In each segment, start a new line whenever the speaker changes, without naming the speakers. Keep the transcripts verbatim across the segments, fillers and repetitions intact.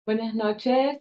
Buenas noches,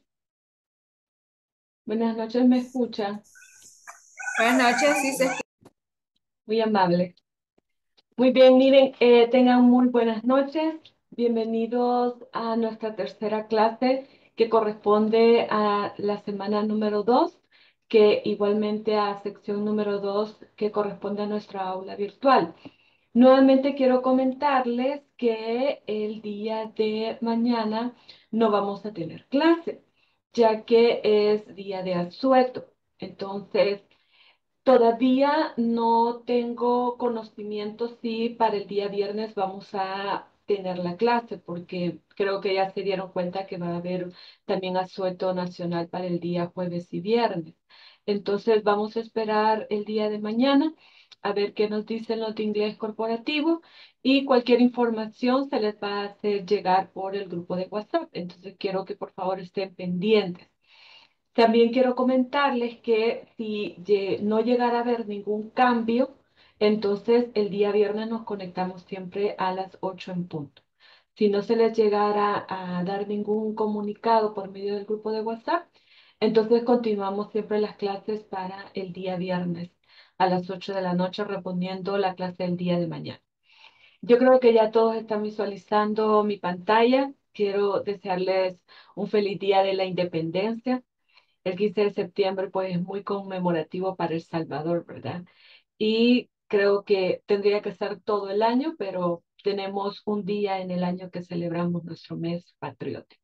buenas noches, ¿me escucha?
Buenas noches, sí, se
Muy amable. Muy bien, miren, eh, tengan muy buenas noches. Bienvenidos a nuestra tercera clase que corresponde a la semana número dos, que igualmente a sección número dos que corresponde a nuestra aula virtual. Nuevamente quiero comentarles que el día de mañana no vamos a tener clase, ya que es día de asueto. Entonces, todavía no tengo conocimiento si para el día viernes vamos a tener la clase, porque creo que ya se dieron cuenta que va a haber también asueto nacional para el día jueves y viernes. Entonces vamos a esperar el día de mañana a ver qué nos dicen los de inglés corporativo y cualquier información se les va a hacer llegar por el grupo de WhatsApp. Entonces quiero que por favor estén pendientes. También quiero comentarles que si lle- no llegara a haber ningún cambio, entonces el día viernes nos conectamos siempre a las ocho en punto. Si no se les llegara a dar ningún comunicado por medio del grupo de WhatsApp, entonces continuamos siempre las clases para el día viernes a las ocho de la noche, respondiendo la clase del día de mañana. Yo creo que ya todos están visualizando mi pantalla. Quiero desearles un feliz día de la independencia. El quince de septiembre, pues, es muy conmemorativo para El Salvador, ¿verdad? Y creo que tendría que ser todo el año, pero tenemos un día en el año que celebramos nuestro mes patriótico.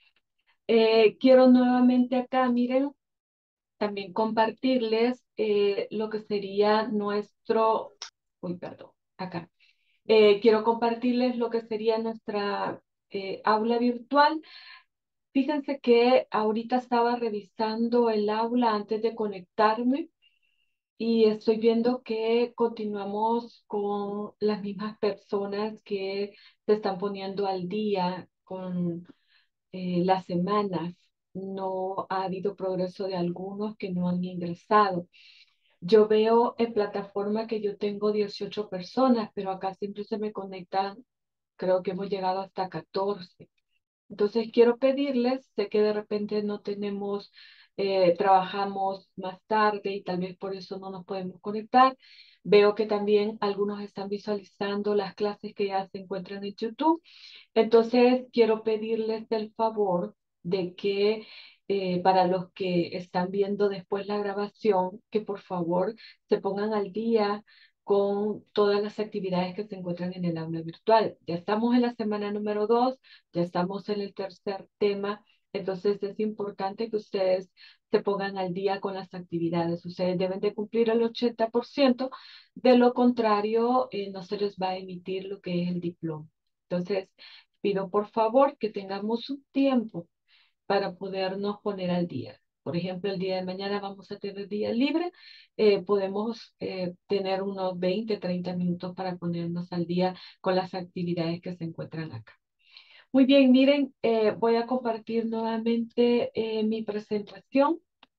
Eh, quiero nuevamente acá, miren, también compartirles eh, lo que sería nuestro, uy, perdón, acá. Eh, quiero compartirles lo que sería nuestra eh, aula virtual. Fíjense que ahorita estaba revisando el aula antes de conectarme y estoy viendo que continuamos con las mismas personas que se están poniendo al día con eh, las semanas. No ha habido progreso de algunos que no han ingresado. Yo veo en plataforma que yo tengo dieciocho personas, pero acá siempre se me conectan, creo que hemos llegado hasta catorce. Entonces quiero pedirles, sé que de repente no tenemos, eh, trabajamos más tarde y tal vez por eso no nos podemos conectar. Veo que también algunos están visualizando las clases que ya se encuentran en YouTube. Entonces quiero pedirles el favor de que eh, para los que están viendo después la grabación, que por favor se pongan al día con todas las actividades que se encuentran en el aula virtual. Ya estamos en la semana número dos, ya estamos en el tercer tema, entonces es importante que ustedes se pongan al día con las actividades. Ustedes deben de cumplir el ochenta por ciento, de lo contrario, eh, no se les va a emitir lo que es el diploma. Entonces, pido por favor que tengamos un tiempo para podernos poner al día. Por ejemplo, el día de mañana vamos a tener día libre. Eh, podemos eh, tener unos veinte, treinta minutos para ponernos al día con las actividades que se encuentran acá. Muy bien, miren, eh, voy a compartir nuevamente eh, mi presentación.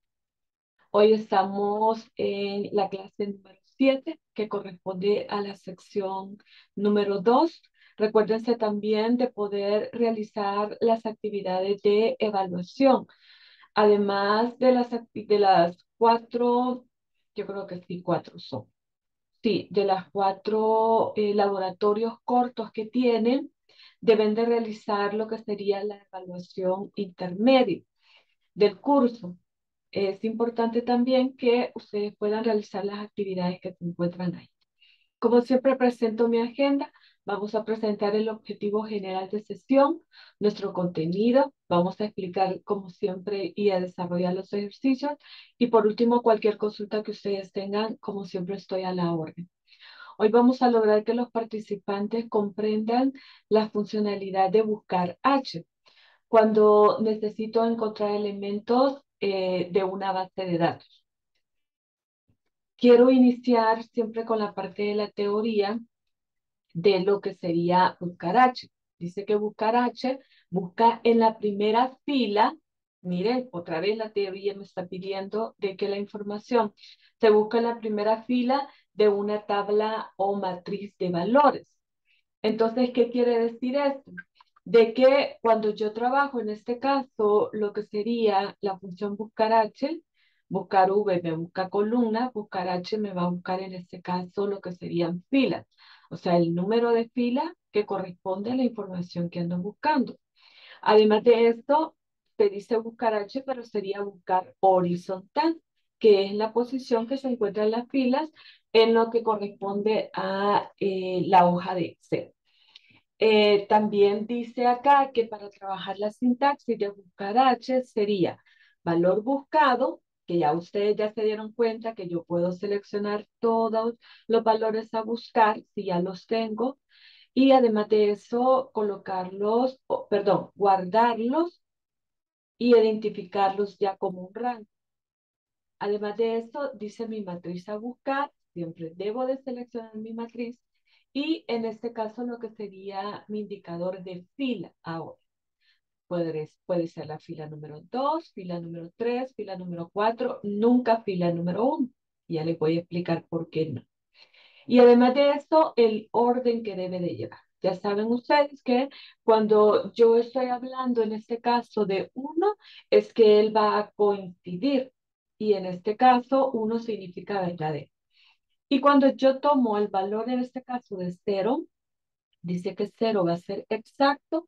Hoy estamos en la clase número siete, que corresponde a la sección número dos. Recuérdense también de poder realizar las actividades de evaluación. Además de las, acti- de las cuatro, yo creo que sí, cuatro son. Sí, de las cuatro eh, laboratorios cortos que tienen, deben de realizar lo que sería la evaluación intermedia del curso. Es importante también que ustedes puedan realizar las actividades que se encuentran ahí. Como siempre presento mi agenda, vamos a presentar el objetivo general de sesión, nuestro contenido, vamos a explicar como siempre y a desarrollar los ejercicios y por último cualquier consulta que ustedes tengan, como siempre estoy a la orden. Hoy vamos a lograr que los participantes comprendan la funcionalidad de buscar H cuando necesito encontrar elementos eh, de una base de datos. Quiero iniciar siempre con la parte de la teoría de lo que sería buscar H. Dice que buscar H busca en la primera fila. Miren, otra vez la teoría me está pidiendo de que la información se busca en la primera fila de una tabla o matriz de valores. Entonces, ¿qué quiere decir esto? de que cuando yo trabajo en este caso, lo que sería la función buscar H, buscar V me busca columna, buscar H me va a buscar en este caso lo que serían filas, o sea, el número de filas que corresponde a la información que ando buscando. Además de esto, se dice buscar H, pero sería buscar horizontal, que es la posición que se encuentra en las filas en lo que corresponde a eh, la hoja de Excel. Eh, también dice acá que para trabajar la sintaxis de buscar H sería valor buscado, que ya ustedes ya se dieron cuenta que yo puedo seleccionar todos los valores a buscar si ya los tengo, y además de eso colocarlos, o, perdón, guardarlos y identificarlos ya como un rango. Además de eso, dice mi matriz a buscar, siempre debo de seleccionar mi matriz y en este caso lo que sería mi indicador de fila ahora. Puede, puede ser la fila número dos, fila número tres, fila número cuatro, nunca fila número uno. Ya les voy a explicar por qué no. Y además de esto, el orden que debe de llevar. Ya saben ustedes que cuando yo estoy hablando en este caso de uno, es que él va a coincidir. Y en este caso, uno significa verdadero. Y cuando yo tomo el valor en este caso de cero, dice que cero va a ser exacto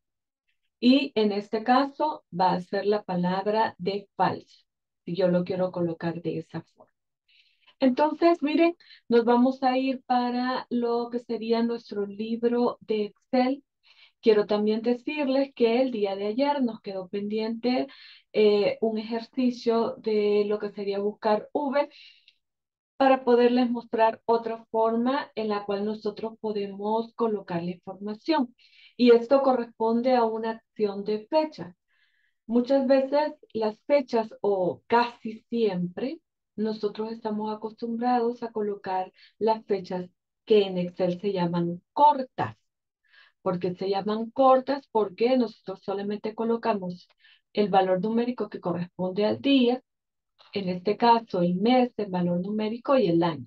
y en este caso va a ser la palabra de falso. Si yo lo quiero colocar de esa forma. Entonces, miren, nos vamos a ir para lo que sería nuestro libro de Excel. Quiero también decirles que el día de ayer nos quedó pendiente eh, un ejercicio de lo que sería buscar V para poderles mostrar otra forma en la cual nosotros podemos colocar la información. Y esto corresponde a una acción de fecha. Muchas veces las fechas o casi siempre nosotros estamos acostumbrados a colocar las fechas que en Excel se llaman cortas. ¿Porque se llaman cortas? Porque nosotros solamente colocamos el valor numérico que corresponde al día, en este caso el mes, el valor numérico y el año.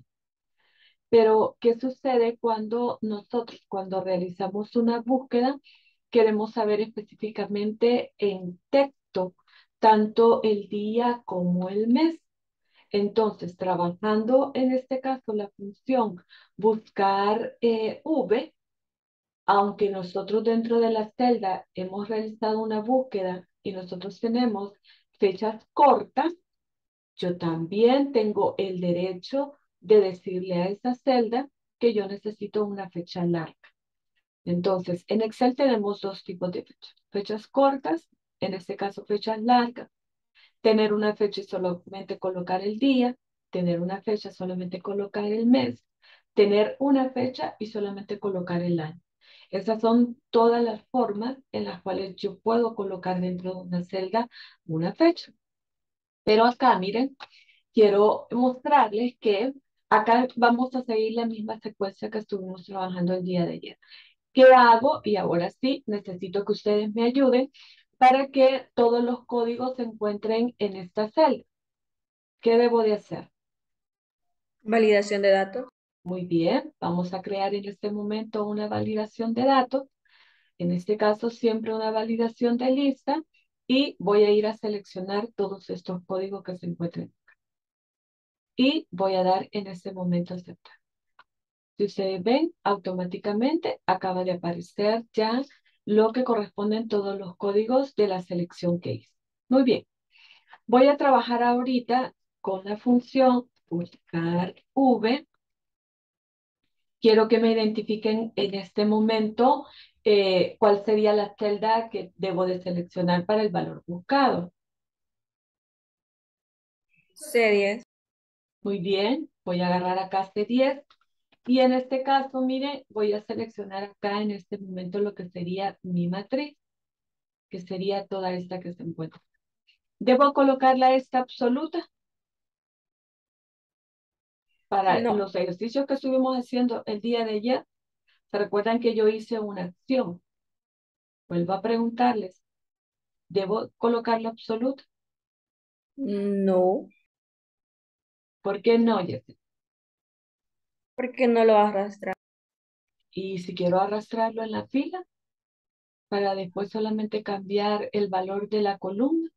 Pero, ¿qué sucede cuando nosotros, cuando realizamos una búsqueda, queremos saber específicamente en texto tanto el día como el mes? Entonces, trabajando en este caso la función buscar eh, V, aunque nosotros dentro de la celda hemos realizado una búsqueda y nosotros tenemos fechas cortas, yo también tengo el derecho de decirle a esa celda que yo necesito una fecha larga. Entonces, en Excel tenemos dos tipos de fechas. Fechas cortas, en este caso fechas largas. Tener una fecha y solamente colocar el día. Tener una fecha, solamente colocar el mes. Tener una fecha y solamente colocar el año. Esas son todas las formas en las cuales yo puedo colocar dentro de una celda una fecha. Pero acá, miren, quiero mostrarles que acá vamos a seguir la misma secuencia que estuvimos trabajando el día de ayer. ¿Qué hago? Y ahora sí, necesito que ustedes me ayuden para que todos los códigos se encuentren en esta celda. ¿Qué debo de hacer?
Validación de datos.
Muy bien, vamos a crear en este momento una validación de datos. En este caso, siempre una validación de lista y voy a ir a seleccionar todos estos códigos que se encuentren. Y voy a dar en este momento aceptar. Si ustedes ven, automáticamente acaba de aparecer ya lo que corresponden todos los códigos de la selección que hice. Muy bien. Voy a trabajar ahorita con la función buscar V. Quiero que me identifiquen en este momento eh, cuál sería la celda que debo de seleccionar para el valor buscado.
Series.
Muy bien. Voy a agarrar acá C diez. Y en este caso, mire, voy a seleccionar acá en este momento lo que sería mi matriz, que sería toda esta que se encuentra. ¿Debo colocarla esta absoluta? Para
No.
los ejercicios que estuvimos haciendo el día de ayer, ¿se recuerdan que yo hice una acción? Vuelvo a preguntarles, ¿debo colocarla absoluta?
No.
¿Por qué no, Jessica?
Porque no lo arrastra.
Y si quiero arrastrarlo en la fila, para después solamente cambiar el valor de la columna.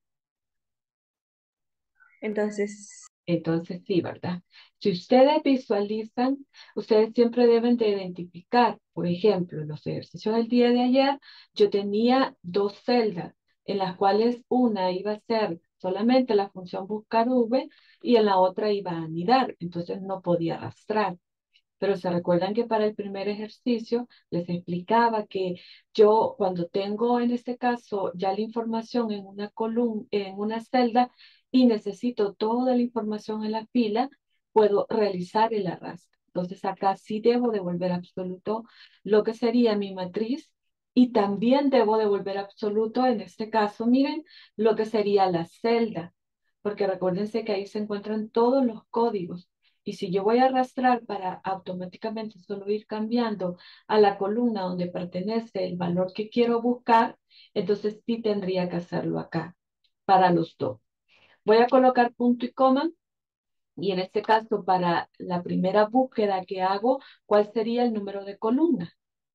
Entonces,
Entonces sí, ¿verdad? Si ustedes visualizan, ustedes siempre deben de identificar, por ejemplo, en los ejercicios del día de ayer, yo tenía dos celdas en las cuales una iba a ser solamente la función buscar V y en la otra iba a anidar, entonces no podía arrastrar. Pero se recuerdan que para el primer ejercicio les explicaba que yo cuando tengo en este caso ya la información en una columna, en una celda y necesito toda la información en la fila, puedo realizar el arrastre. Entonces acá sí debo devolver absoluto lo que sería mi matriz y también debo devolver absoluto en este caso, miren, lo que sería la celda, porque recuérdense que ahí se encuentran todos los códigos. Y si yo voy a arrastrar para automáticamente solo ir cambiando a la columna donde pertenece el valor que quiero buscar, entonces sí tendría que hacerlo acá para los dos. Voy a colocar punto y coma y en este caso para la primera búsqueda que hago, ¿cuál sería el número de columna?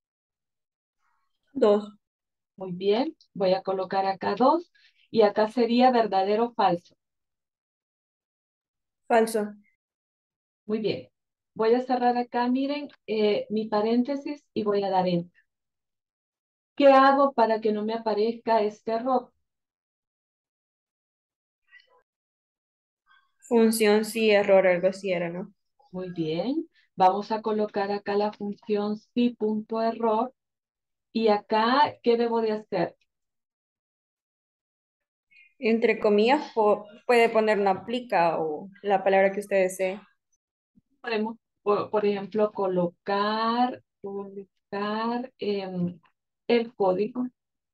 dos.
Muy bien, voy a colocar acá dos y acá sería verdadero o falso.
Falso.
Muy bien. Voy a cerrar acá, miren, eh, mi paréntesis y voy a dar enter. ¿Qué hago para que no me aparezca este error?
Función sí, error, algo así era, ¿no?
Muy bien. Vamos a colocar acá la función sí.error. Y acá, ¿qué debo de hacer?
Entre comillas, po- puede poner no aplica o la palabra que usted desee.
Podemos, por, por ejemplo, colocar, colocar em, el código.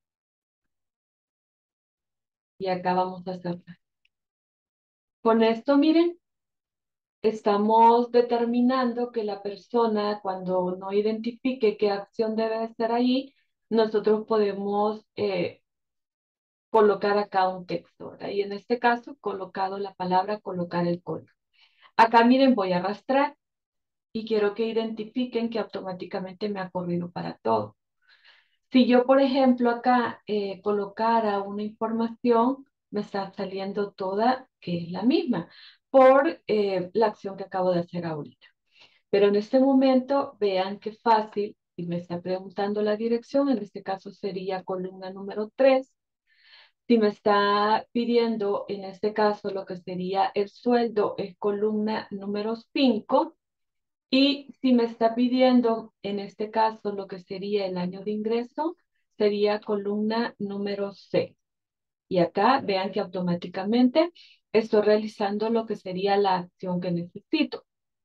Y acá vamos a hacer. Con esto, miren, estamos determinando que la persona, cuando no identifique qué acción debe hacer ahí, nosotros podemos eh, colocar acá un texto, ¿verdad? Y en este caso, colocado la palabra, colocar el código. Acá, miren, voy a arrastrar y quiero que identifiquen que automáticamente me ha corrido para todo. Si yo, por ejemplo, acá eh, colocara una información, me está saliendo toda que es la misma por eh, la acción que acabo de hacer ahorita. Pero en este momento, vean qué fácil, si me está preguntando la dirección, en este caso sería columna número tres. Si me está pidiendo, en este caso, lo que sería el sueldo, es columna número cinco. Y si me está pidiendo, en este caso, lo que sería el año de ingreso, sería columna número seis. Y acá vean que automáticamente estoy realizando lo que sería la acción que necesito.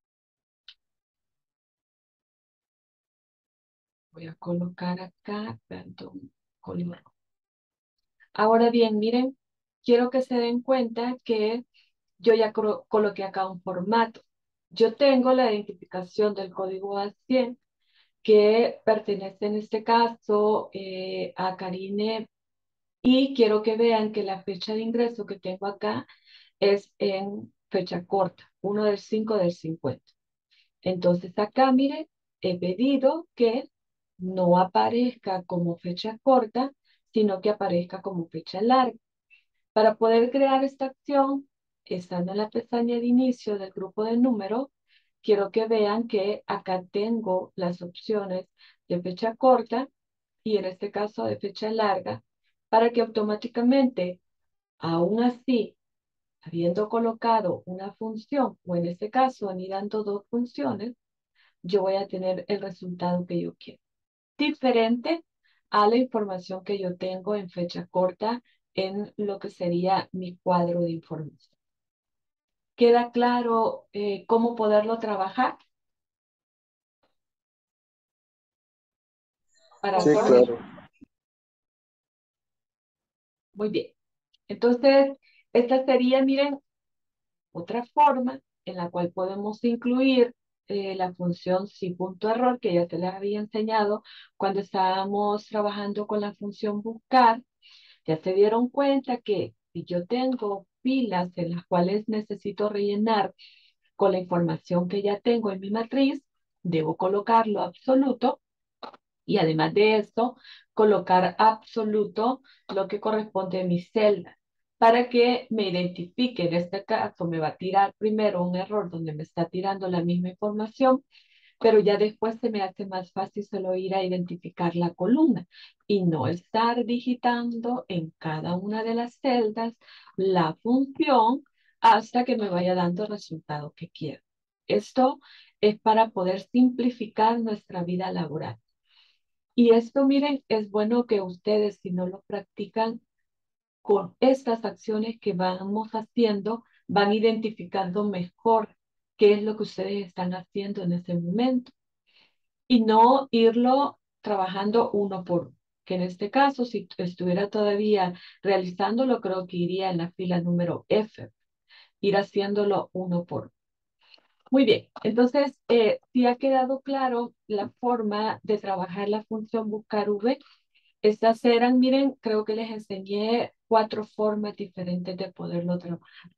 Voy a colocar acá, perdón, color. Ahora bien, miren, quiero que se den cuenta que yo ya cro- coloqué acá un formato. Yo tengo la identificación del código A cien que pertenece en este caso eh, a Karine y quiero que vean que la fecha de ingreso que tengo acá es en fecha corta, uno del cinco del cincuenta. Entonces acá, mire, he pedido que no aparezca como fecha corta, sino que aparezca como fecha larga. Para poder crear esta acción, estando en la pestaña de inicio del grupo de números, quiero que vean que acá tengo las opciones de fecha corta y en este caso de fecha larga, para que automáticamente, aún así, habiendo colocado una función, o en este caso anidando dos funciones, yo voy a tener el resultado que yo quiero. Diferente a la información que yo tengo en fecha corta en lo que sería mi cuadro de información. ¿Queda claro eh, cómo poderlo trabajar para
Ok.
Sí,
todos?
claro.
Muy bien. Entonces, esta sería, miren, otra forma en la cual podemos incluir eh, la función sí.error, que ya se les había enseñado cuando estábamos trabajando con la función buscar. Ya se dieron cuenta que si yo tengo filas en las cuales necesito rellenar con la información que ya tengo en mi matriz, debo colocarlo absoluto Y además de esto, colocar absoluto lo que corresponde a mi celda para que me identifique. En este caso, me va a tirar primero un error donde me está tirando la misma información, pero ya después se me hace más fácil solo ir a identificar la columna y no estar digitando en cada una de las celdas la función hasta que me vaya dando el resultado que quiero. Esto es para poder simplificar nuestra vida laboral. Y esto, miren, es bueno que ustedes, si no lo practican con estas acciones que vamos haciendo, van identificando mejor qué es lo que ustedes están haciendo en ese momento y no irlo trabajando uno por uno. Que en este caso, si estuviera todavía realizándolo, creo que iría en la fila número F, ir haciéndolo uno por uno. Muy bien, entonces, eh, si ha quedado claro la forma de trabajar la función buscar V, estas eran, miren, creo que les enseñé cuatro formas diferentes de poderlo trabajar.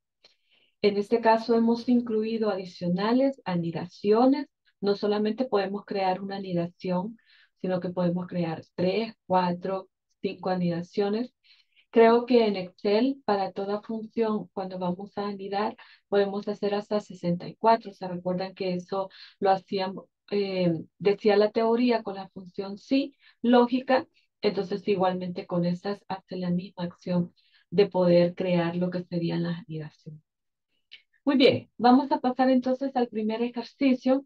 En este caso hemos incluido adicionales, anidaciones. No solamente podemos crear una anidación, sino que podemos crear tres, cuatro, cinco anidaciones. Creo que en Excel, para toda función, cuando vamos a anidar, podemos hacer hasta sesenta y cuatro. ¿Se recuerdan que eso lo hacíamos, eh, decía la teoría con la función sí, lógica? Entonces, igualmente con estas hace la misma acción de poder crear lo que serían las anidaciones. Muy bien, vamos a pasar entonces al primer ejercicio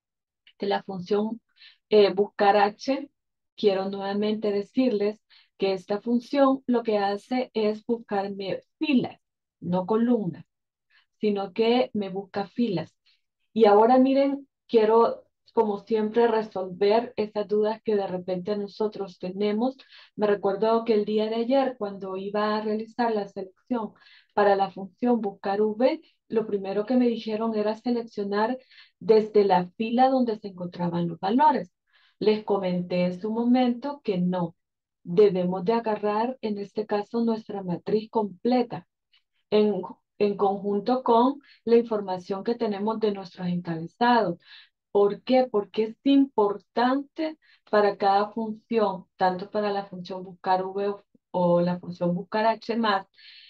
de la función eh, buscar H. Quiero nuevamente decirles que esta función lo que hace es buscarme filas, no columnas, sino que me busca filas. Y ahora miren, quiero, como siempre, resolver esas dudas que de repente nosotros tenemos. Me recuerdo que el día de ayer, cuando iba a realizar la selección para la función buscar V, lo primero que me dijeron era seleccionar desde la fila donde se encontraban los valores. Les comenté en su momento que no. Debemos de agarrar, en este caso, nuestra matriz completa en, en conjunto con la información que tenemos de nuestros encabezados. ¿Por qué? Porque es importante para cada función, tanto para la función buscar V o, o la función buscar H más,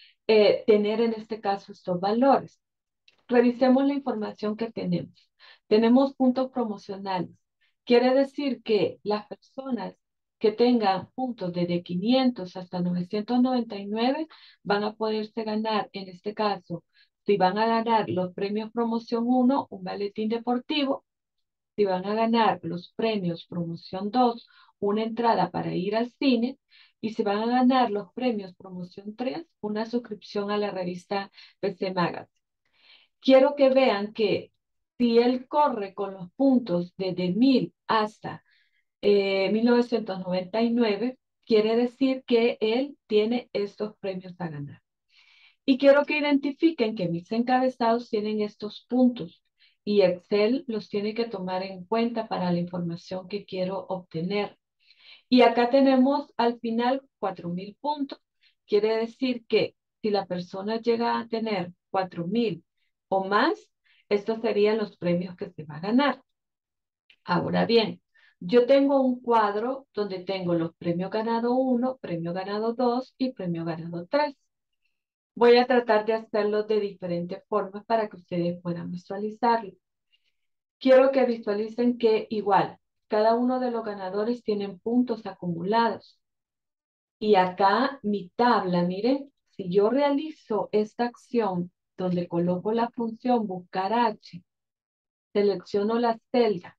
eh, tener en este caso estos valores. Revisemos la información que tenemos. Tenemos puntos promocionales. Quiere decir que las personas que tengan puntos desde quinientos hasta novecientos noventa y nueve van a poderse ganar, en este caso, si van a ganar los premios promoción uno, un maletín deportivo. Si van a ganar los premios promoción dos, una entrada para ir al cine. Y si van a ganar los premios promoción tres, una suscripción a la revista P C Magazine. Quiero que vean que si él corre con los puntos desde mil hasta eh, mil novecientos noventa y nueve, quiere decir que él tiene estos premios a ganar. Y quiero que identifiquen que mis encabezados tienen estos puntos y Excel los tiene que tomar en cuenta para la información que quiero obtener. Y acá tenemos al final cuatro mil puntos. Quiere decir que si la persona llega a tener cuatro mil o más, estos serían los premios que se va a ganar. Ahora bien, yo tengo un cuadro donde tengo los premios ganado uno, premio ganado dos y premio ganado tres. Voy a tratar de hacerlo de diferentes formas para que ustedes puedan visualizarlo. Quiero que visualicen que igual, cada uno de los ganadores tienen puntos acumulados. Y acá mi tabla, miren, si yo realizo esta acción donde coloco la función buscar H, selecciono la celda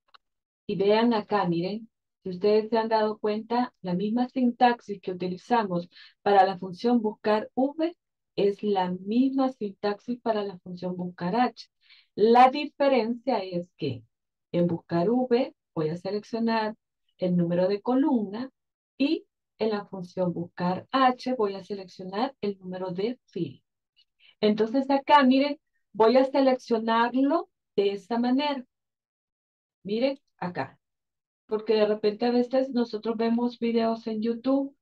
y vean acá, miren, si ustedes se han dado cuenta, la misma sintaxis que utilizamos para la función buscar V es la misma sintaxis para la función buscar H. La diferencia es que en buscar V voy a seleccionar el número de columna y en la función buscar H voy a seleccionar el número de fila. Entonces acá, miren, voy a seleccionarlo de esta manera. Miren acá, porque de repente a veces nosotros vemos videos en YouTube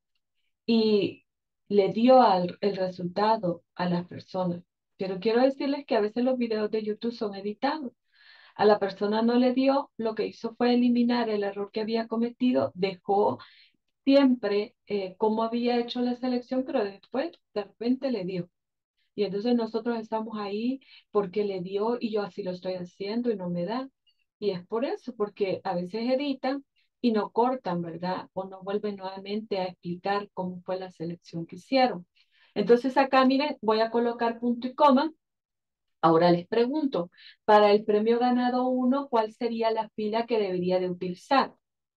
y le dio al, el resultado a las personas. Pero quiero decirles que a veces los videos de YouTube son editados. A la persona no le dio, lo que hizo fue eliminar el error que había cometido, dejó siempre eh, cómo había hecho la selección, pero después de repente le dio. Y entonces nosotros estamos ahí porque le dio y yo así lo estoy haciendo y no me da. Y es por eso, porque a veces editan y no cortan, ¿verdad? O no vuelven nuevamente a explicar cómo fue la selección que hicieron. Entonces acá, miren, voy a colocar punto y coma. Ahora les pregunto, para el premio ganado uno, ¿cuál sería la fila que debería de utilizar?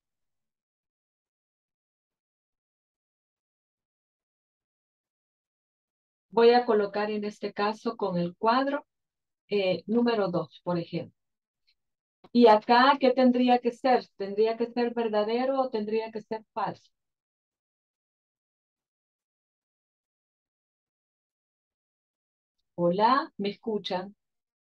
Voy a colocar en este caso con el cuadro eh, número dos, por ejemplo. Y acá, ¿qué tendría que ser? ¿Tendría que ser verdadero o tendría que ser falso? Hola, ¿me escuchan?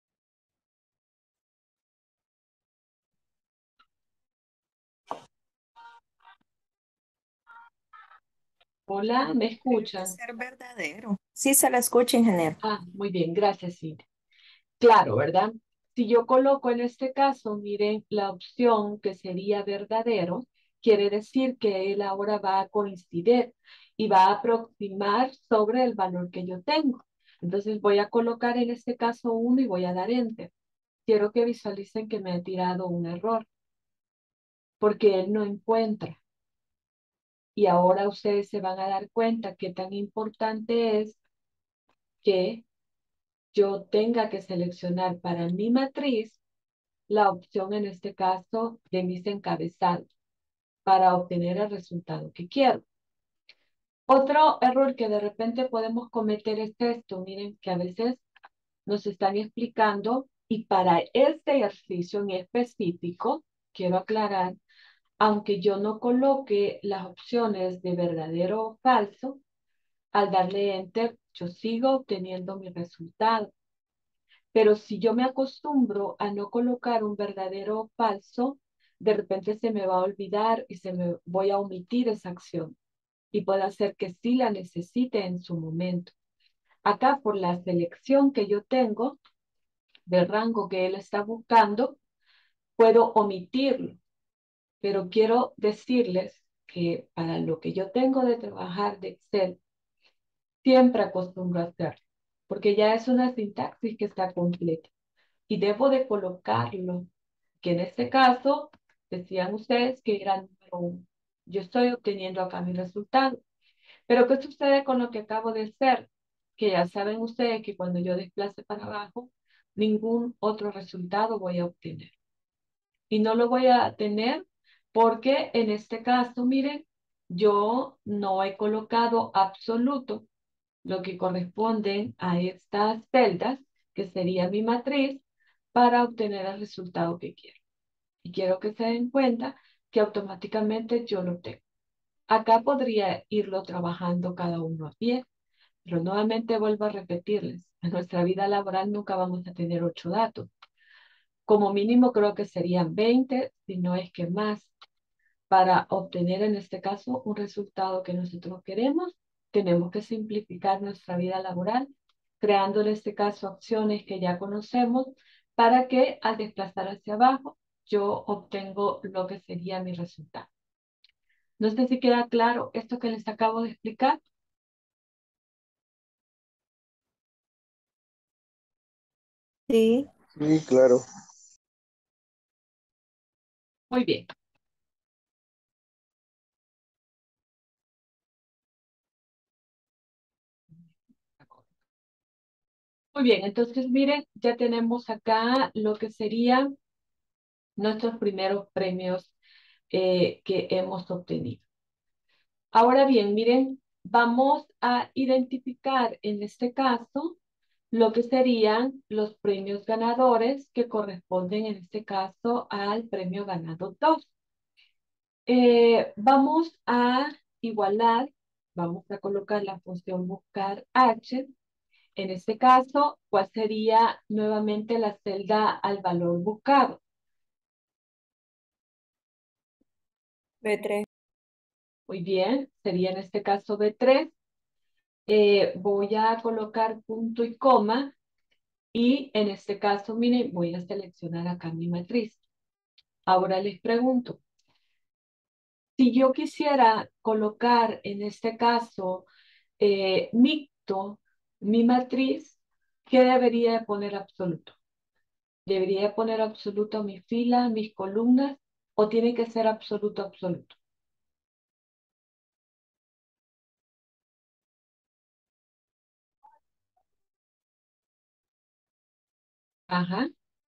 Hola, ¿me
Tendría que
escuchan?
ser verdadero. Sí se la escucha, ingeniero.
Ah, muy bien, gracias, Cintia. Claro, ¿verdad? Si yo coloco en este caso, miren, la opción que sería verdadero, quiere decir que él ahora va a coincidir y va a aproximar sobre el valor que yo tengo. Entonces voy a colocar en este caso uno y voy a dar enter. Quiero que visualicen que me ha tirado un error porque él no encuentra. Y ahora ustedes se van a dar cuenta qué tan importante es que yo tenga que seleccionar para mi matriz la opción, en este caso, de mis encabezados para obtener el resultado que quiero. Otro error que de repente podemos cometer es esto. Miren que a veces nos están explicando y para este ejercicio en específico, quiero aclarar, aunque yo no coloque las opciones de verdadero o falso, al darle enter, yo sigo obteniendo mi resultado. Pero si yo me acostumbro a no colocar un verdadero o falso, de repente se me va a olvidar y se me voy a omitir esa acción y puede hacer que sí la necesite en su momento. Acá por la selección que yo tengo del rango que él está buscando, puedo omitirlo, pero quiero decirles que para lo que yo tengo de trabajar de Excel, siempre acostumbro a hacerlo, porque ya es una sintaxis que está completa y debo de colocarlo, que en este caso decían ustedes que era número uno. Yo estoy obteniendo acá mi resultado. Pero ¿qué sucede con lo que acabo de hacer? Que ya saben ustedes que cuando yo desplace para abajo, ningún otro resultado voy a obtener. Y no lo voy a tener porque en este caso, miren, yo no he colocado absoluto, lo que corresponden a estas celdas, que sería mi matriz, para obtener el resultado que quiero. Y quiero que se den cuenta que automáticamente yo lo tengo. Acá podría irlo trabajando cada uno a pie, pero nuevamente vuelvo a repetirles, en nuestra vida laboral nunca vamos a tener ocho datos. Como mínimo creo que serían veinte, si no es que más, para obtener en este caso un resultado que nosotros queremos. Tenemos que simplificar nuestra vida laboral, creando en este caso opciones que ya conocemos para que al desplazar hacia abajo yo obtengo lo que sería mi resultado. No sé si queda claro esto que les acabo de explicar.
Sí.
Sí, claro.
Muy bien. Muy bien, entonces miren, ya tenemos acá lo que serían nuestros primeros premios eh, que hemos obtenido. Ahora bien, miren, vamos a identificar en este caso lo que serían los premios ganadores que corresponden en este caso al premio ganado dos. Eh, vamos a igualar, vamos a colocar la función buscar H. En este caso, ¿cuál sería nuevamente la celda al valor buscado?
B tres.
Muy bien, sería en este caso B tres. Eh, voy a colocar punto y coma Y en este caso, miren, voy a seleccionar acá mi matriz. Ahora les pregunto, si yo quisiera colocar en este caso eh, mixto, mi matriz, ¿qué debería de poner absoluto? ¿Debería de poner absoluto mi fila, mis columnas, o tiene que ser absoluto, absoluto? Ajá.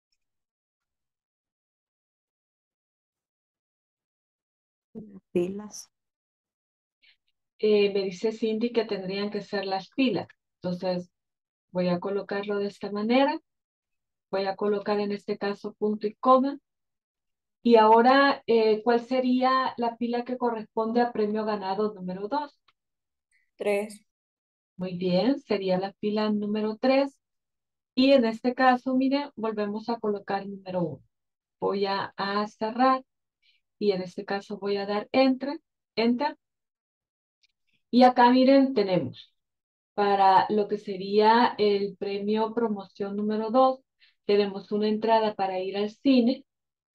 Las filas.
Eh, me dice Cindy que tendrían que ser las filas. Entonces, voy a colocarlo de esta manera. Voy a colocar en este caso punto y coma. Y ahora, eh, ¿cuál sería la fila que corresponde a premio ganado número dos?
Tres.
Muy bien, sería la fila número tres. Y en este caso, miren, volvemos a colocar el número uno. Voy a, a cerrar y en este caso voy a dar enter, enter. Y acá, miren, tenemos para lo que sería el premio promoción número dos, tenemos una entrada para ir al cine.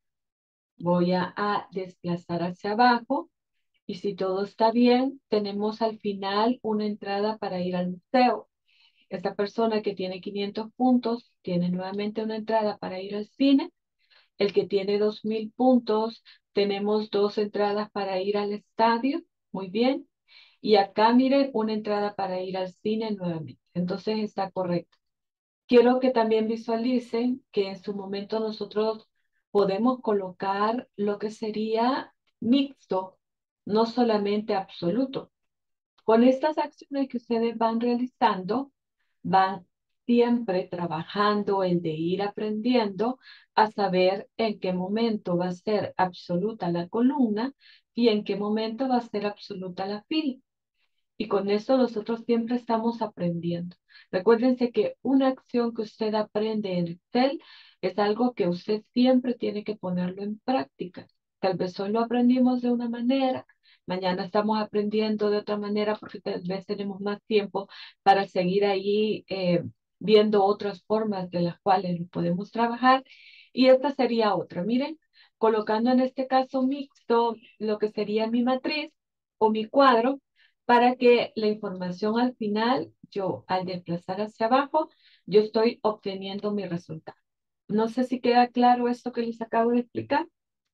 Voy a, a desplazar hacia abajo. Y si todo está bien, tenemos al final una entrada para ir al museo. Esta persona que tiene quinientos puntos tiene nuevamente una entrada para ir al cine. El que tiene dos mil puntos, tenemos dos entradas para ir al estadio. Muy bien. Y acá miren una entrada para ir al cine nuevamente. Entonces está correcto. Quiero que también visualicen que en su momento nosotros podemos colocar lo que sería mixto, no solamente absoluto. Con estas acciones que ustedes van realizando, van siempre trabajando en de ir aprendiendo a saber en qué momento va a ser absoluta la columna y en qué momento va a ser absoluta la fila. Y con eso nosotros siempre estamos aprendiendo. Recuérdense que una acción que usted aprende en Excel es algo que usted siempre tiene que ponerlo en práctica. Tal vez hoy lo aprendimos de una manera, mañana estamos aprendiendo de otra manera porque tal vez tenemos más tiempo para seguir ahí eh, viendo otras formas de las cuales lo podemos trabajar. Y esta sería otra. Miren, colocando en este caso mixto lo que sería mi matriz o mi cuadro para que la información al final, yo al desplazar hacia abajo, yo estoy obteniendo mi resultado. No sé si queda claro esto que les acabo de explicar.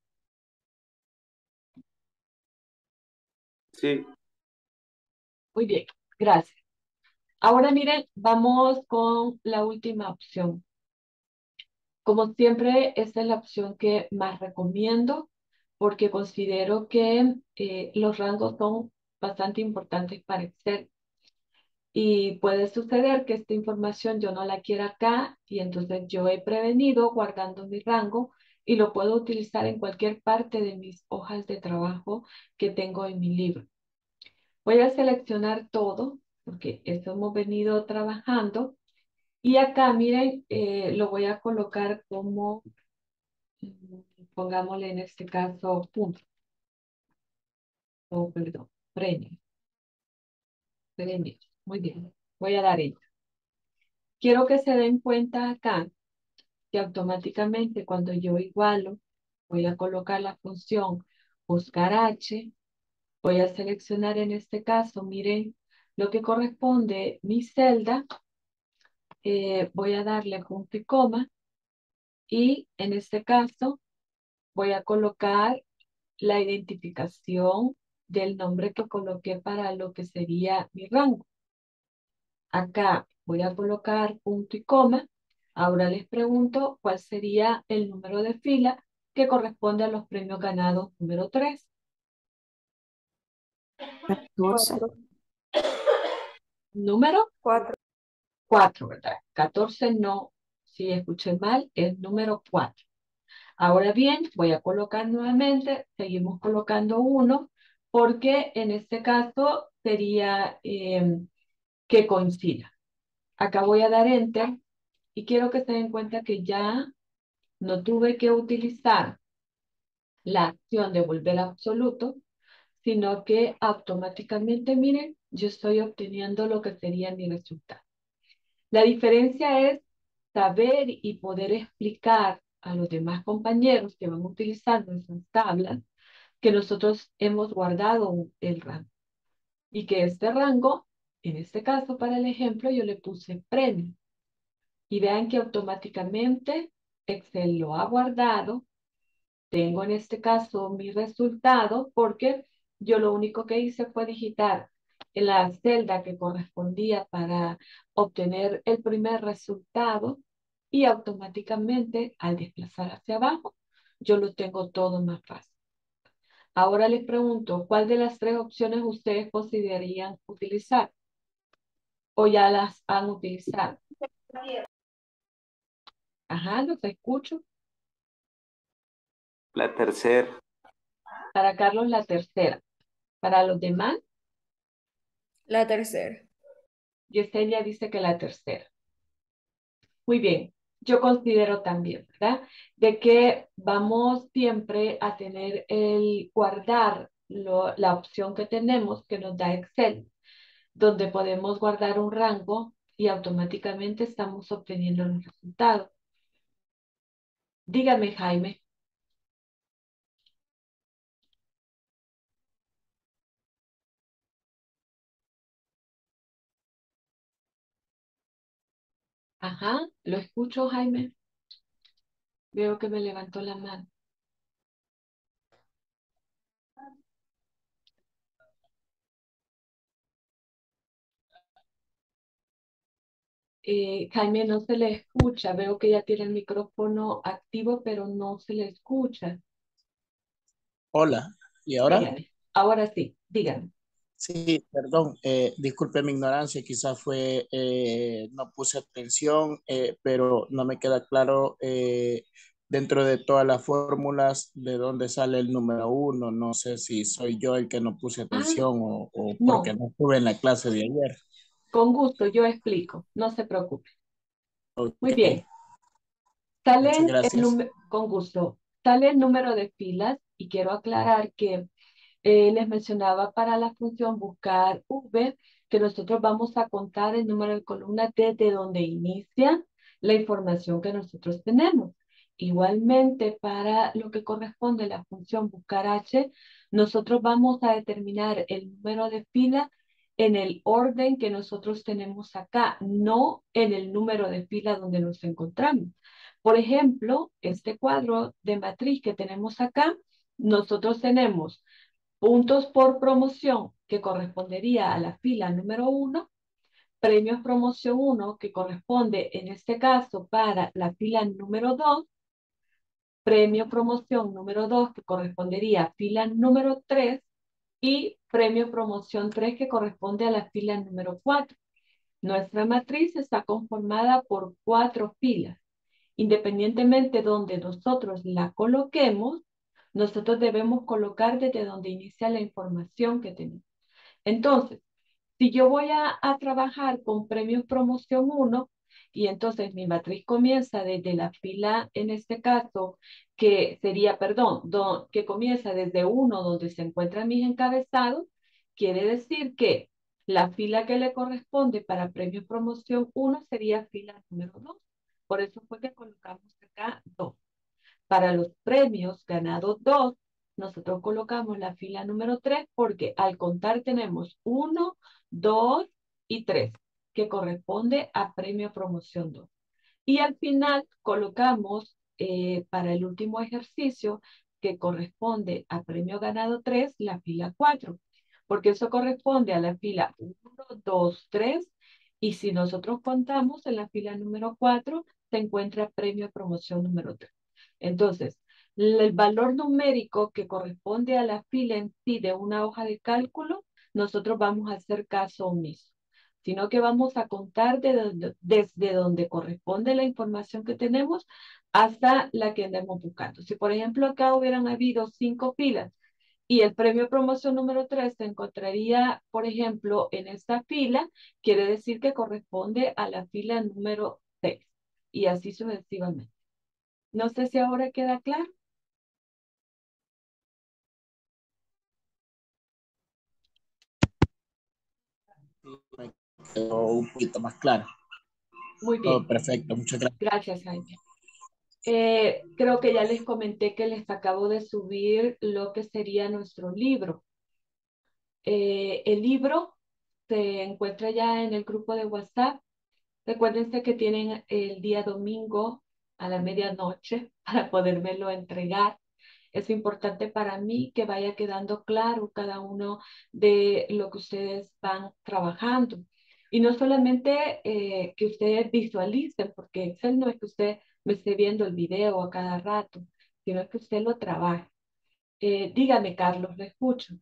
Sí,
Muy bien, gracias. Ahora miren, vamos con la última opción. Como siempre, esta es la opción que más recomiendo porque considero que eh, los rangos son bastante importantes para Excel. Y puede suceder que esta información yo no la quiera acá y entonces yo he prevenido guardando mi rango y lo puedo utilizar en cualquier parte de mis hojas de trabajo que tengo en mi libro. Voy a seleccionar todo porque eso hemos venido trabajando y acá miren, eh, lo voy a colocar como, mm, pongámosle en este caso, punto, oh, perdón, premio, premio. Muy bien, voy a dar enter. Quiero que se den cuenta acá que automáticamente cuando yo igualo, voy a colocar la función buscar H, voy a seleccionar en este caso, miren, lo que corresponde mi celda, eh, voy a darle punto y coma, y en este caso voy a colocar la identificación del nombre que coloqué para lo que sería mi rango. Acá voy a colocar punto y coma. Ahora les pregunto cuál sería el número de fila que corresponde a los premios ganados número tres.
catorce.
Cuatro.
Número
Cuatro.
cuatro, ¿verdad? catorce no, si escuché mal, es número cuatro. Ahora bien, voy a colocar nuevamente, seguimos colocando uno, porque en este caso sería eh, que coincida. Acá voy a dar enter y quiero que se den cuenta que ya no tuve que utilizar la acción de volver a absoluto, sino que automáticamente, miren, yo estoy obteniendo lo que sería mi resultado. La diferencia es saber y poder explicar a los demás compañeros que van utilizando esas tablas que nosotros hemos guardado el rango y que este rango, en este caso para el ejemplo, yo le puse premio. Y vean que automáticamente Excel lo ha guardado. Tengo en este caso mi resultado porque yo lo único que hice fue digitar en la celda que correspondía para obtener el primer resultado y automáticamente al desplazar hacia abajo yo lo tengo todo más fácil. Ahora les pregunto, ¿cuál de las tres opciones ustedes considerarían utilizar o ya las han utilizado? Ajá, los escucho.
La tercera.
Para Carlos, la tercera. Para los demás,
La tercera.
Yesenia dice que la tercera. Muy bien, yo considero también, ¿verdad? De que vamos siempre a tener el guardar lo- la opción que tenemos que nos da Excel, donde podemos guardar un rango y automáticamente estamos obteniendo los resultados. Dígame, Jaime. Ajá, lo escucho, Jaime. Veo que me levantó la mano. Eh, Jaime, no se le escucha. Veo que ya tiene el micrófono activo, pero no se le escucha.
Hola, ¿y ahora?
Dígame. Ahora sí, dígame.
Sí, perdón, eh, disculpe mi ignorancia, quizás fue, eh, no puse atención, eh, pero no me queda claro eh, dentro de todas las fórmulas de dónde sale el número uno. No sé si soy yo el que no puse
Ah,
atención o, o porque
no,
no estuve en la clase de ayer.
con gusto, yo explico. No se preocupe.
Ok,
Muy bien.
muchas
Salen el
gracias.
número, con gusto, sale el número de filas y quiero aclarar que Eh, les mencionaba para la función buscar V, que nosotros vamos a contar el número de columnas desde donde inicia la información que nosotros tenemos. Igualmente, para lo que corresponde a la función buscar H, nosotros vamos a determinar el número de fila en el orden que nosotros tenemos acá, no en el número de fila donde nos encontramos. Por ejemplo, este cuadro de matriz que tenemos acá, nosotros tenemos puntos por promoción, que correspondería a la fila número uno, premios promoción uno, que corresponde en este caso para la fila número dos, premio promoción número dos, que correspondería a fila número tres, y premio promoción tres, que corresponde a la fila número cuatro. Nuestra matriz está conformada por cuatro filas. Independientemente de donde nosotros la coloquemos, nosotros debemos colocar desde donde inicia la información que tenemos. Entonces, si yo voy a, a trabajar con premios promoción uno, y entonces mi matriz comienza desde la fila, en este caso, que sería, perdón, do, que comienza desde uno donde se encuentran mis encabezados, quiere decir que la fila que le corresponde para premios promoción uno sería fila número dos. Por eso fue que colocamos acá dos. Para los premios ganados dos, nosotros colocamos la fila número tres porque al contar tenemos uno, dos y tres, que corresponde a premio promoción dos. Y al final colocamos eh, para el último ejercicio, que corresponde a premio ganado tres, la fila cuatro, porque eso corresponde a la fila uno, dos, tres, y si nosotros contamos en la fila número cuatro, se encuentra premio promoción número tres. Entonces, el valor numérico que corresponde a la fila en sí de una hoja de cálculo, nosotros vamos a hacer caso omiso, sino que vamos a contar de donde, desde donde corresponde la información que tenemos hasta la que andamos buscando. Si, por ejemplo, acá hubieran habido cinco filas y el premio promoción número tres se encontraría, por ejemplo, en esta fila, quiere decir que corresponde a la fila número seis y así sucesivamente. No sé si ahora queda claro.
Me quedó un poquito más claro.
Muy
Oh,
bien.
perfecto, muchas gracias.
Gracias, Jaime. Eh, creo que ya les comenté que les acabo de subir lo que sería nuestro libro. Eh, el libro se encuentra ya en el grupo de WhatsApp. Recuérdense que tienen el día domingo a la medianoche para podérmelo entregar. Es importante para mí que vaya quedando claro cada uno de lo que ustedes van trabajando. Y no solamente eh, que ustedes visualicen, porque Excel no es que usted me esté viendo el video a cada rato, sino que usted lo trabaje. Eh, dígame, Carlos, lo escucho.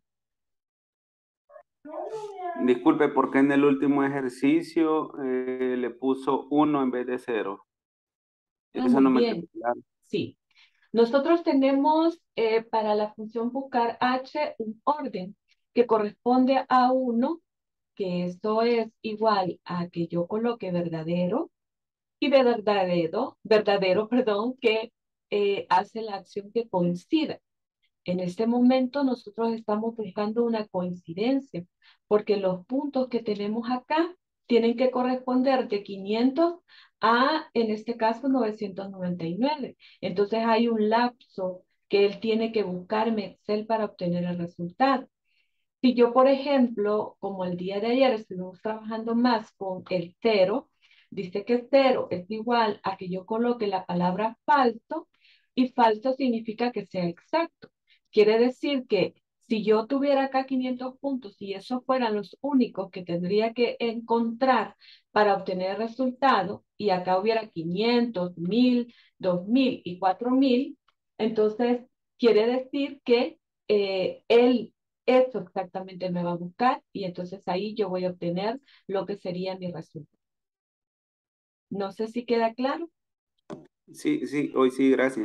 Disculpe, ¿por qué en el último ejercicio eh, le puso uno en vez de cero?
Ah,
Eso
muy
no me quedó
bien.
claro.
Sí. Nosotros tenemos eh, para la función buscar H un orden que corresponde a uno, que esto es igual a que yo coloque verdadero, y de verdadero, verdadero, perdón, que eh, hace la acción que coincida. En este momento nosotros estamos buscando una coincidencia, porque los puntos que tenemos acá tienen que corresponder de quinientos a, en este caso, novecientos noventa y nueve. Entonces hay un lapso que él tiene que buscar en Excel para obtener el resultado. Si yo, por ejemplo, como el día de ayer estuvimos trabajando más con el cero, dice que cero es igual a que yo coloque la palabra falso, y falso significa que sea exacto. Quiere decir que si yo tuviera acá quinientos puntos y esos fueran los únicos que tendría que encontrar para obtener el resultado, y acá hubiera quinientos, mil, dos mil y cuatro mil, entonces quiere decir que eh, él eso exactamente me va a buscar, y entonces ahí yo voy a obtener lo que sería mi resultado. No sé si queda claro.
Sí, sí, hoy sí, gracias.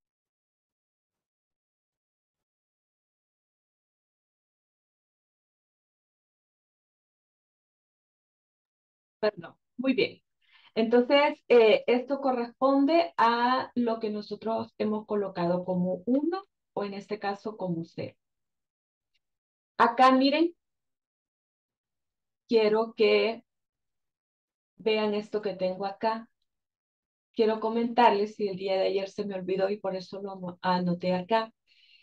Perdón. Muy bien. Entonces, eh, esto corresponde a lo que nosotros hemos colocado como uno, o en este caso como cero. Acá, miren, quiero que vean esto que tengo acá. Quiero comentarles, si el día de ayer se me olvidó y por eso lo anoté acá.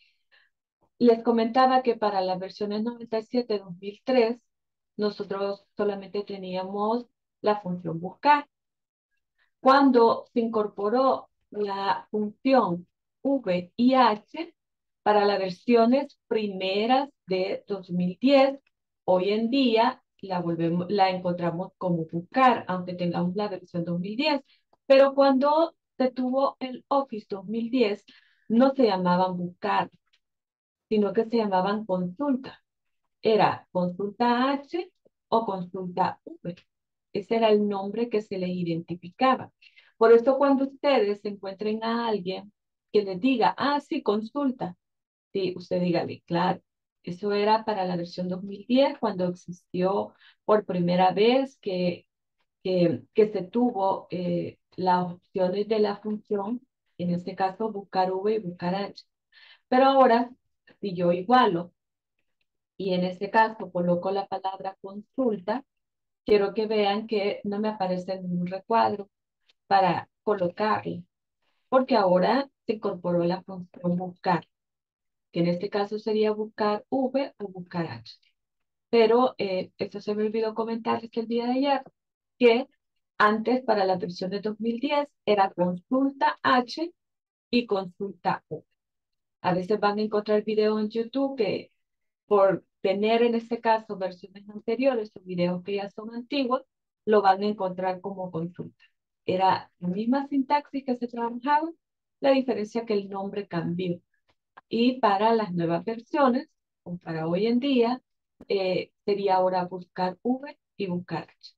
Les comentaba que para las versiones noventa y siete dos mil tres, nosotros solamente teníamos la función buscar. Cuando se incorporó la función V y H para las versiones primeras de dos mil diez, hoy en día la, volvemos, la encontramos como buscar, aunque tengamos la versión dos mil diez. Pero cuando se tuvo el Office dos mil diez, no se llamaban buscar, sino que se llamaban consulta. Era consulta H o consulta V. Ese era el nombre que se le identificaba. Por eso cuando ustedes encuentren a alguien que les diga, ah, sí, consulta, sí, usted dígale, claro, eso era para la versión dos mil diez, cuando existió por primera vez que, que, que se tuvo eh, las opciones de la función, en este caso buscar V y buscar H. Pero ahora, si yo igualo y en este caso coloco la palabra consulta, quiero que vean que no me aparece ningún recuadro para colocarlo, porque ahora se incorporó la función buscar, que en este caso sería buscar V o buscar H. Pero eh, esto se me olvidó comentarles el día de ayer, que antes para la versión de dos mil diez era consulta H y consulta V. A veces van a encontrar videos en YouTube que, por tener en este caso versiones anteriores o videos que ya son antiguos, lo van a encontrar como consulta. Era la misma sintaxis que se trabajaba, la diferencia que el nombre cambió. Y para las nuevas versiones, o para hoy en día, eh, sería ahora buscar V y buscar H.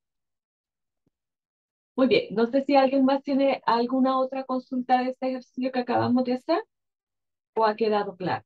Muy bien, no sé si alguien más tiene alguna otra consulta de este ejercicio que acabamos de hacer, o ha quedado claro.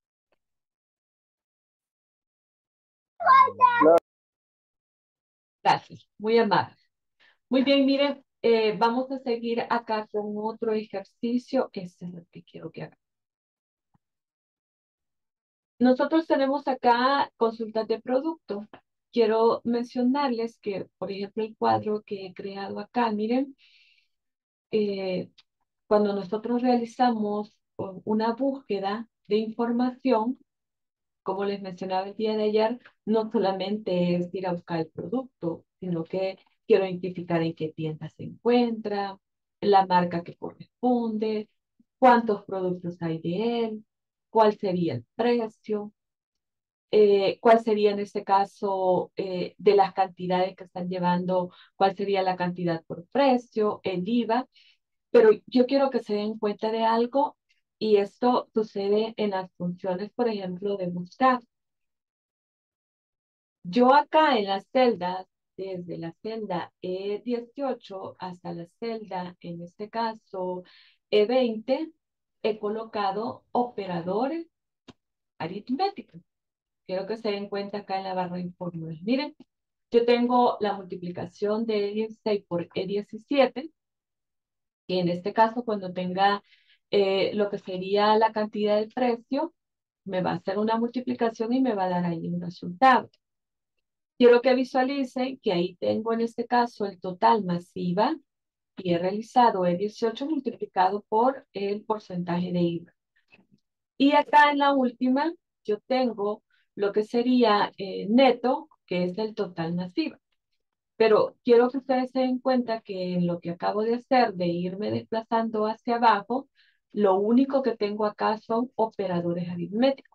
Gracias, muy amable. Muy bien, miren, eh, vamos a seguir acá con otro ejercicio. Este es el que quiero que hagan. Nosotros tenemos acá consultas de producto. quiero mencionarles que, por ejemplo, el cuadro que he creado acá, miren, eh, cuando nosotros realizamos o- una búsqueda de información, como les mencionaba el día de ayer, no solamente es ir a buscar el producto, sino que quiero identificar en qué tienda se encuentra, la marca que corresponde, cuántos productos hay de él, cuál sería el precio, eh, cuál sería en este caso eh, de las cantidades que están llevando, cuál sería la cantidad por precio, el IVA. Pero yo quiero que se den cuenta de algo y esto sucede en las funciones, por ejemplo, de buscar. Yo acá en las celdas, desde la celda E dieciocho hasta la celda, en este caso E veinte, he colocado operadores aritméticos. Quiero que se den cuenta acá en la barra de fórmulas. Miren, yo tengo la multiplicación de E dieciséis por E diecisiete, que en este caso cuando tenga eh, lo que sería la cantidad del precio, me va a hacer una multiplicación y me va a dar ahí un resultado. Quiero que visualicen que ahí tengo en este caso el total masiva y he realizado E dieciocho multiplicado por el porcentaje de IVA. Y acá en la última yo tengo lo que sería eh, neto, que es el total masiva. Pero quiero que ustedes se den cuenta que en lo que acabo de hacer, de irme desplazando hacia abajo, lo único que tengo acá son operadores aritméticos.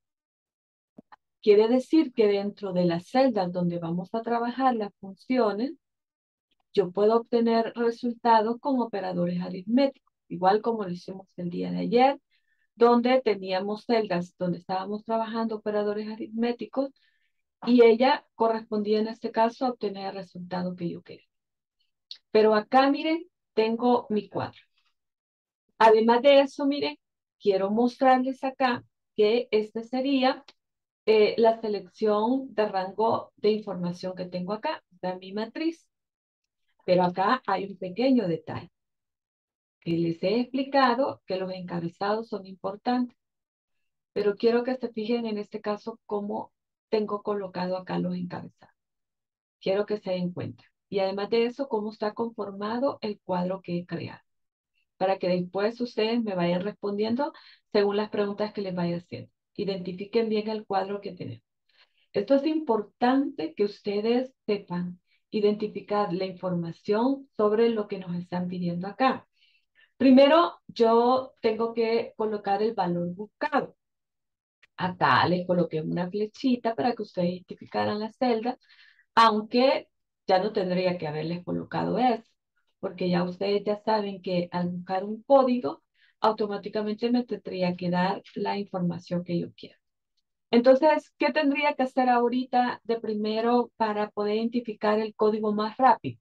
Quiere decir que dentro de las celdas donde vamos a trabajar las funciones, yo puedo obtener resultados con operadores aritméticos, igual como lo hicimos el día de ayer, donde teníamos celdas donde estábamos trabajando operadores aritméticos y ella correspondía en este caso a obtener el resultado que yo quería. Pero acá, miren, tengo mi cuadro. Además de eso, miren, quiero mostrarles acá que esta sería eh, la selección de rango de información que tengo acá, de mi matriz. Pero acá hay un pequeño detalle, que les he explicado que los encabezados son importantes, pero quiero que se fijen en este caso cómo tengo colocado acá los encabezados. Quiero que se den cuenta. Y además de eso, cómo está conformado el cuadro que he creado, para que después ustedes me vayan respondiendo según las preguntas que les vaya haciendo. Identifiquen bien el cuadro que tenemos. Esto es importante que ustedes sepan identificar la información sobre lo que nos están pidiendo acá. Primero, yo tengo que colocar el valor buscado. Acá les coloqué una flechita para que ustedes identificaran la celda, aunque ya no tendría que haberles colocado eso, porque ya ustedes ya saben que al buscar un código, automáticamente me tendría que dar la información que yo quiero. Entonces, ¿qué tendría que hacer ahorita de primero para poder identificar el código más rápido?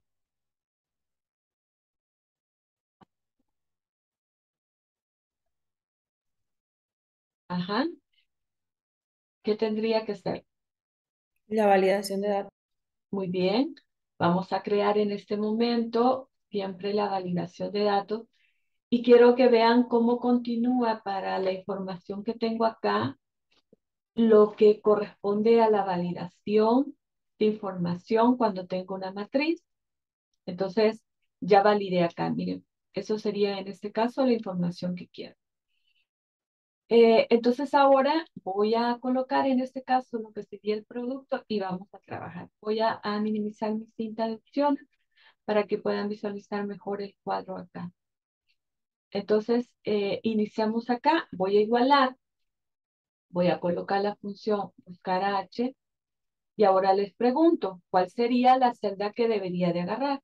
Ajá. ¿Qué tendría que hacer?
La validación de datos.
Muy bien. Vamos a crear en este momento siempre la validación de datos y quiero que vean cómo continúa para la información que tengo acá lo que corresponde a la validación de información cuando tengo una matriz. Entonces, ya validé acá, miren, eso sería en este caso la información que quiero. Eh, entonces ahora voy a colocar en este caso lo que sería el producto y vamos a trabajar. Voy a, a minimizar mi cinta de opciones para que puedan visualizar mejor el cuadro acá. Entonces, eh, iniciamos acá, voy a igualar, voy a colocar la función buscar H y ahora les pregunto, ¿cuál sería la celda que debería de agarrar?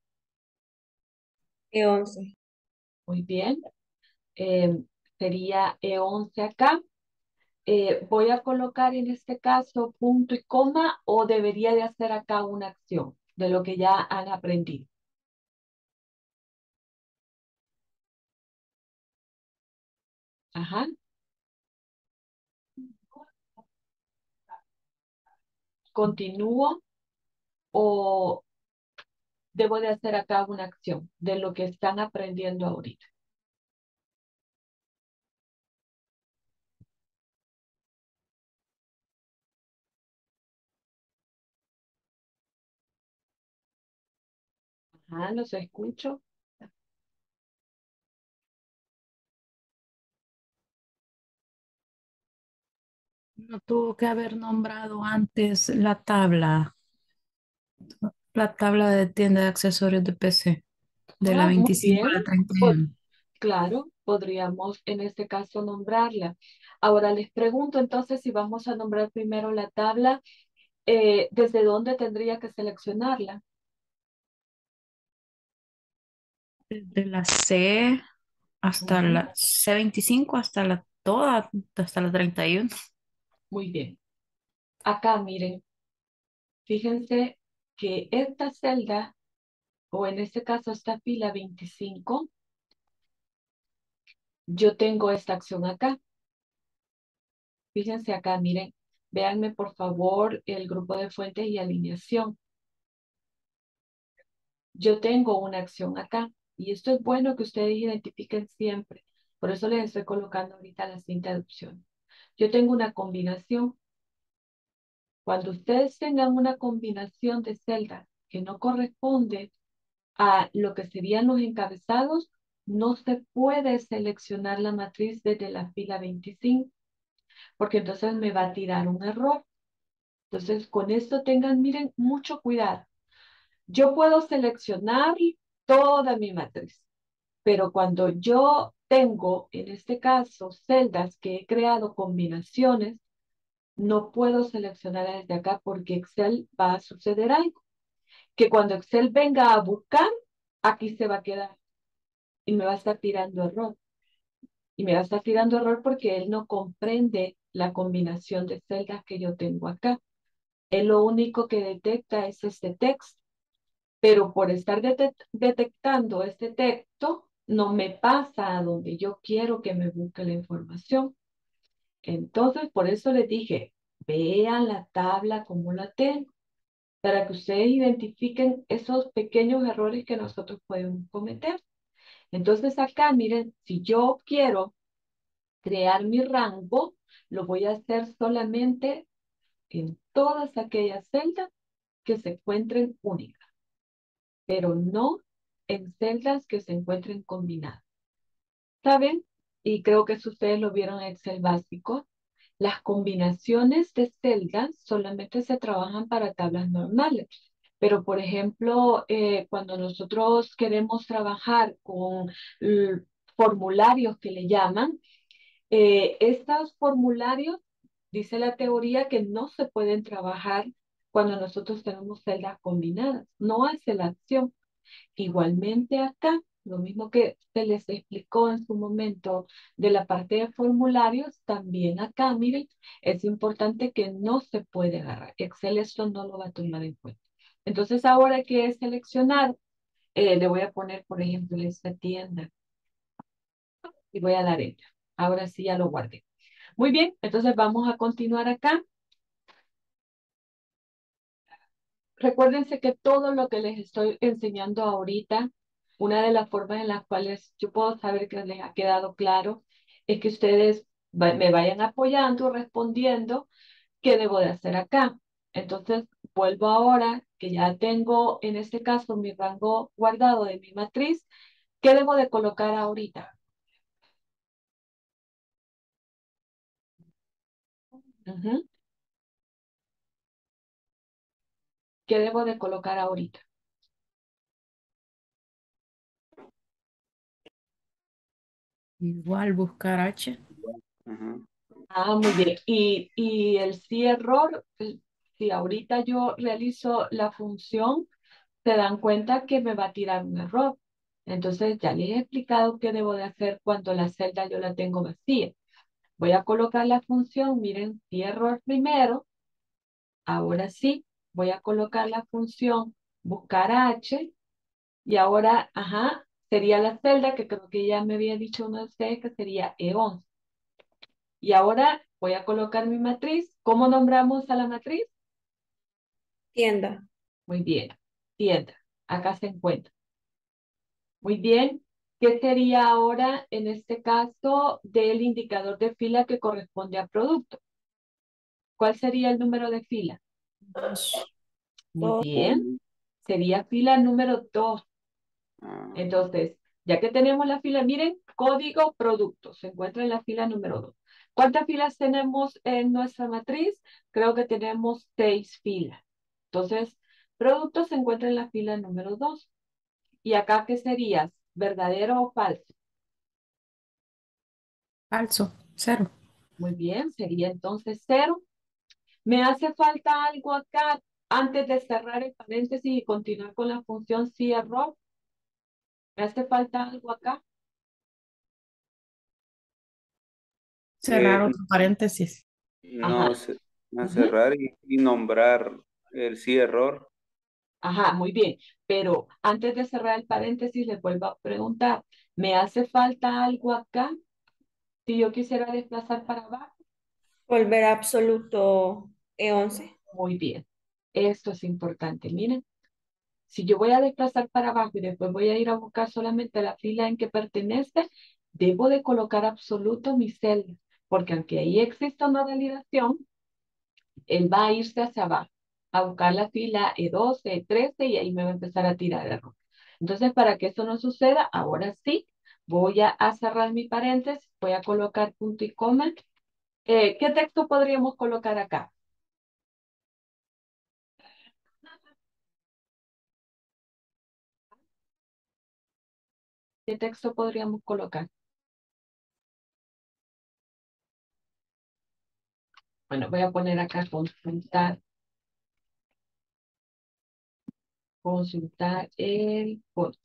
E once.
Muy bien, eh, sería E once acá. Eh, voy a colocar en este caso punto y coma o debería de hacer acá una acción de lo que ya han aprendido. Ajá. ¿Continúo o debo de hacer acá una acción de lo que están aprendiendo ahorita? Ah, los escucho.
No tuvo que haber nombrado antes la tabla, la tabla de tienda de accesorios de P C, de la
Ah, muy
veinticinco a
bien.
la treinta y
Pues,
uno.
claro, podríamos en este caso nombrarla. Ahora les pregunto entonces si vamos a nombrar primero la tabla, eh, ¿desde dónde tendría que seleccionarla?
De la C hasta
Ujú.
la C veinticinco, hasta la toda, hasta la treinta y uno.
Muy bien. Acá miren, fíjense que esta celda, o en este caso esta fila veinticinco, yo tengo esta acción acá. Fíjense acá, miren, véanme por favor el grupo de fuentes y alineación. Yo tengo una acción acá y esto es bueno que ustedes identifiquen siempre. Por eso les estoy colocando ahorita la cinta de opciones. Yo tengo una combinación. Cuando ustedes tengan una combinación de celdas que no corresponde a lo que serían los encabezados, no se puede seleccionar la matriz desde la fila veinticinco, porque entonces me va a tirar un error. Entonces, con esto tengan, miren, mucho cuidado. Yo puedo seleccionar toda mi matriz, pero cuando yo tengo, en este caso, celdas que he creado combinaciones, no puedo seleccionar desde acá porque Excel va a suceder algo, que cuando Excel venga a buscar, aquí se va a quedar y me va a estar tirando error. Y me va a estar tirando error porque él no comprende la combinación de celdas que yo tengo acá. Él lo único que detecta es este texto, pero por estar detect detectando este texto, no me pasa a donde yo quiero que me busque la información. Entonces, por eso les dije, vean la tabla como la tengo, para que ustedes identifiquen esos pequeños errores que nosotros podemos cometer. Entonces acá, miren, si yo quiero crear mi rango, lo voy a hacer solamente en todas aquellas celdas que se encuentren únicas, pero no en celdas que se encuentren combinadas. ¿Saben? Y creo que eso ustedes lo vieron en Excel básico. Las combinaciones de celdas solamente se trabajan para tablas normales. Pero, por ejemplo, eh, cuando nosotros queremos trabajar con eh, formularios que le llaman, eh, estos formularios, dice la teoría, que no se pueden trabajar cuando nosotros tenemos celdas combinadas. No hace la acción. Igualmente acá, lo mismo que se les explicó en su momento de la parte de formularios, también acá, miren, es importante que no se puede agarrar. Excel esto no lo va a tomar en cuenta. Entonces ahora que he seleccionado, eh, le voy a poner, por ejemplo, esta tienda y voy a dar enter. Ahora sí ya lo guardé. Muy bien, entonces vamos a continuar acá. Recuérdense que todo lo que les estoy enseñando ahorita, una de las formas en las cuales yo puedo saber que les ha quedado claro, es que ustedes va- me vayan apoyando, respondiendo qué debo de hacer acá. Entonces, vuelvo ahora que ya tengo, en este caso, mi rango guardado de mi matriz. ¿Qué debo de colocar ahorita? Ujú. ¿Qué debo de colocar ahorita?
Igual buscar H.
Ujú.
Ah, muy bien. Y, y el sí error, eh, si ahorita yo realizo la función, se dan cuenta que me va a tirar un error. Entonces ya les he explicado qué debo de hacer cuando la celda yo la tengo vacía. Voy a colocar la función, miren, sí error primero. Ahora sí, voy a colocar la función buscar H. Y ahora, ajá, sería la celda que creo que ya me había dicho uno de ustedes que sería E once. Y ahora voy a colocar mi matriz. ¿Cómo nombramos a la matriz?
Tienda.
Muy bien, tienda. Acá se encuentra. Muy bien. ¿Qué sería ahora, en este caso, del indicador de fila que corresponde a producto? ¿Cuál sería el número de fila?
Dos.
Muy
Dos.
bien. Sería fila número dos.
Ah,
Entonces, ya que tenemos la fila, miren, código producto, se encuentra en la fila número dos. ¿Cuántas filas tenemos en nuestra matriz? Creo que tenemos seis filas. Entonces, producto se encuentra en la fila número dos. ¿Y acá qué sería? ¿Verdadero o falso?
Falso, cero.
Muy bien, sería entonces cero. ¿Me hace falta algo acá antes de cerrar el paréntesis y continuar con la función sí error? ¿Me hace falta algo acá?
Cerrar
eh,
otro paréntesis.
no
Ajá.
sé, a
Ujú.
cerrar y, y nombrar el sí error.
Ajá, muy bien. Pero antes de cerrar el paréntesis, les vuelvo a preguntar, ¿me hace falta algo acá? Si yo quisiera desplazar para abajo.
Volver a absoluto E once.
Muy bien. Esto es importante. Miren, si yo voy a desplazar para abajo y después voy a ir a buscar solamente la fila en que pertenece, debo de colocar absoluto mi celda, porque aunque ahí exista una validación, él va a irse hacia abajo, a buscar la fila E doce, E trece y ahí me va a empezar a tirar error. Entonces, para que eso no suceda, ahora sí, voy a, a cerrar mi paréntesis, voy a colocar punto y coma. Eh, ¿qué texto podríamos colocar acá? ¿Qué texto podríamos colocar? Bueno, voy a poner acá consultar, consultar el código.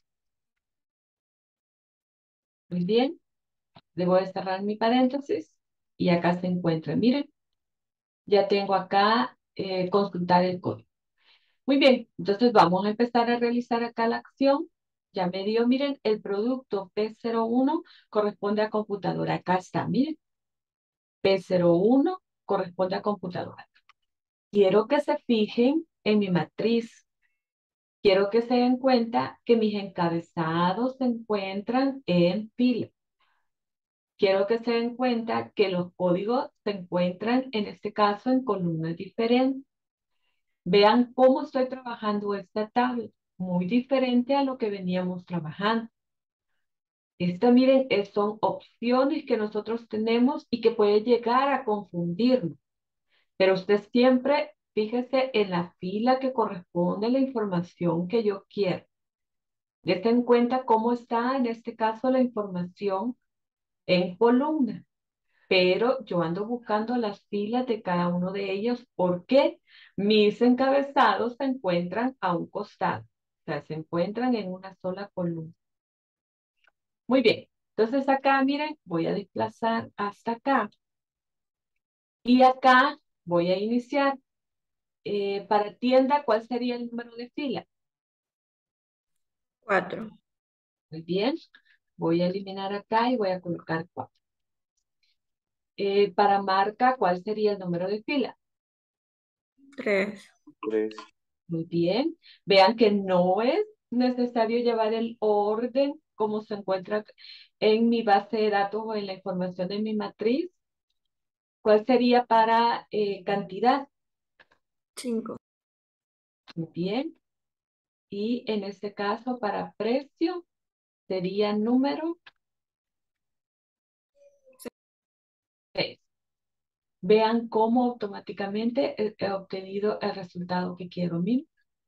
Muy bien, debo de cerrar mi paréntesis y acá se encuentra. Miren, ya tengo acá eh, consultar el código. Muy bien, entonces vamos a empezar a realizar acá la acción. Ya me dio, miren, el producto P cero uno corresponde a computadora. Acá está, miren, P cero uno corresponde a computadora. Quiero que se fijen en mi matriz. Quiero que se den cuenta que mis encabezados se encuentran en fila. Quiero que se den cuenta que los códigos se encuentran, en este caso, en columnas diferentes. Vean cómo estoy trabajando esta tabla, muy diferente a lo que veníamos trabajando. Esta, miren, es- son opciones que nosotros tenemos y que puede llegar a confundirnos. Pero usted siempre fíjese en la fila que corresponde a la información que yo quiero. Dese en cuenta cómo está, en este caso, la información en columna. Pero yo ando buscando las filas de cada uno de ellos porque mis encabezados se encuentran a un costado, o sea, se encuentran en una sola columna. Muy bien, entonces acá, miren, voy a desplazar hasta acá y acá voy a iniciar. Eh, para tienda, ¿cuál sería el número de fila?
Cuatro.
Muy bien, voy a eliminar acá y voy a colocar cuatro. Eh, para marca, ¿cuál sería el número de fila?
Tres.
Tres.
Muy bien. Vean que no es necesario llevar el orden como se encuentra en mi base de datos o en la información de mi matriz. ¿Cuál sería para eh, cantidad?
Cinco.
Muy bien. Y en este caso, para precio, sería número seis. Vean cómo automáticamente he, he obtenido el resultado que quiero. Miren.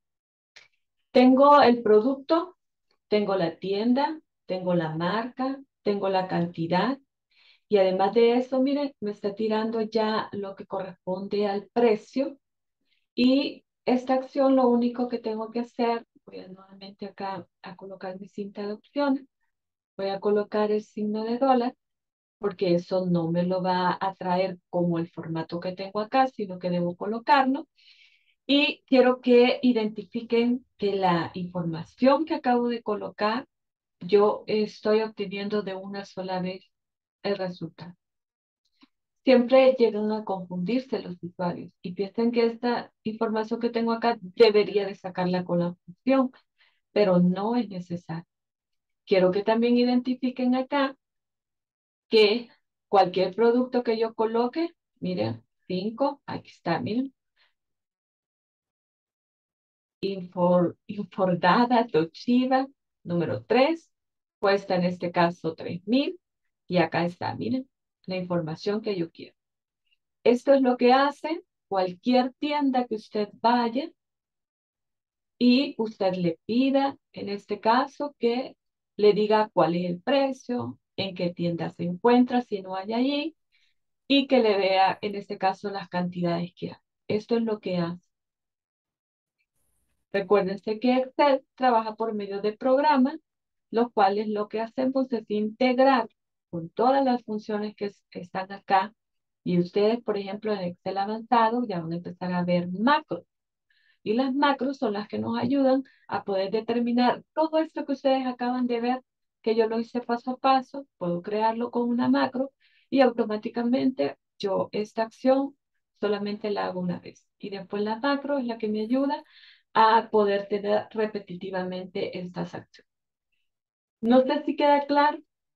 Tengo el producto, tengo la tienda, tengo la marca, tengo la cantidad. Y además de eso, miren, me está tirando ya lo que corresponde al precio. Y esta acción, lo único que tengo que hacer, voy a nuevamente acá a colocar mi cinta de opciones. Voy a colocar el signo de dólar, porque eso no me lo va a traer como el formato que tengo acá, sino que debo colocarlo. Y quiero que identifiquen que la información que acabo de colocar, yo estoy obteniendo de una sola vez el resultado. Siempre llegan a confundirse los usuarios y piensan que esta información que tengo acá debería de sacarla con la función, pero no es necesario. Quiero que también identifiquen acá que cualquier producto que yo coloque, miren, cinco, aquí está, miren, Infor, Infordada, Toshiba, Número tres cuesta en este caso tres mil y acá está, miren, la información que yo quiero. Esto es lo que hace cualquier tienda que usted vaya y usted le pida, en este caso, que le diga cuál es el precio, en qué tienda se encuentra, si no hay allí, y que le vea, en este caso, las cantidades que hay. Esto es lo que hace. Recuérdense que Excel trabaja por medio de programas, los cuales lo que hacemos es integrar con todas las funciones que es- están acá. Y ustedes, por ejemplo, en Excel avanzado ya van a empezar a ver macros. Y las macros son las que nos ayudan a poder determinar todo esto que ustedes acaban de ver, que yo lo hice paso a paso, puedo crearlo con una macro y automáticamente yo esta acción solamente la hago una vez. Y después la macro es la que me ayuda a poder tener repetitivamente estas acciones. No sé si queda claro.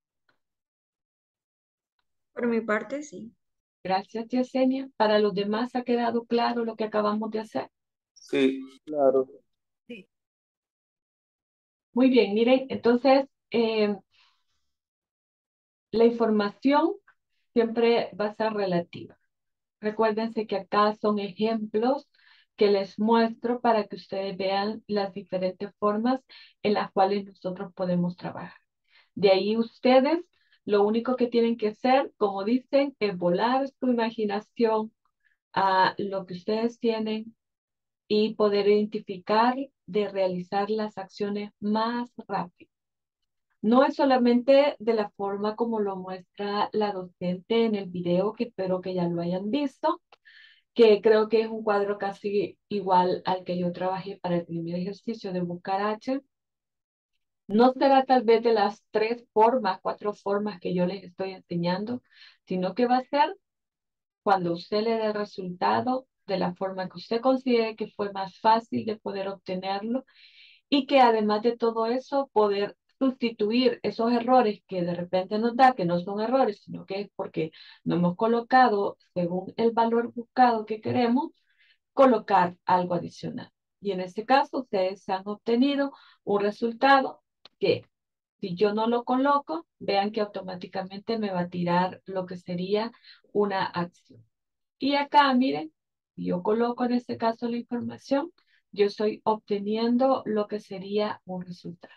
Por mi parte, sí.
Gracias, Yesenia. Para los demás ha quedado claro lo que acabamos de hacer.
Sí, claro.
Sí.
Muy bien, miren, entonces eh, la información siempre va a ser relativa. Recuérdense que acá son ejemplos que les muestro para que ustedes vean las diferentes formas en las cuales nosotros podemos trabajar. De ahí ustedes lo único que tienen que hacer, como dicen, es volar su imaginación a lo que ustedes tienen y poder identificar de realizar las acciones más rápido. No es solamente de la forma como lo muestra la docente en el video, que espero que ya lo hayan visto, que creo que es un cuadro casi igual al que yo trabajé para el primer ejercicio de Bucarache. No será tal vez de las tres formas, cuatro formas que yo les estoy enseñando, sino que va a ser cuando usted le dé el resultado de la forma que usted considere que fue más fácil de poder obtenerlo y que además de todo eso, poder sustituir esos errores que de repente nos da, que no son errores, sino que es porque no hemos colocado según el valor buscado que queremos, colocar algo adicional. Y en este caso, ustedes han obtenido un resultado que si yo no lo coloco, vean que automáticamente me va a tirar lo que sería una acción. Y acá, miren, si yo coloco en este caso la información, yo estoy obteniendo lo que sería un resultado.